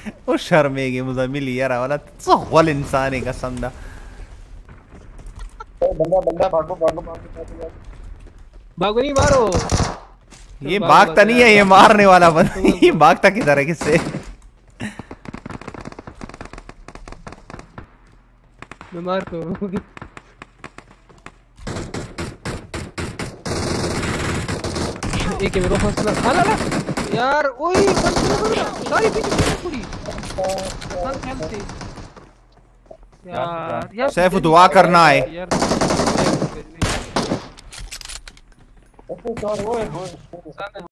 वो शर्मेगी मुज़म्मिल यार वाला सवाल इंसान है कसम दा। बंदा बंदा भागो भागो भागो भागो नहीं मारो। ये भागता नहीं है, ये मारने वाला बंदा। ये भागता किधर है किससे? मैं मार को एक मेरे हौसला ला ला यार। ओए सारी पीछे पूरी यार सैफ दुआ करना है यार।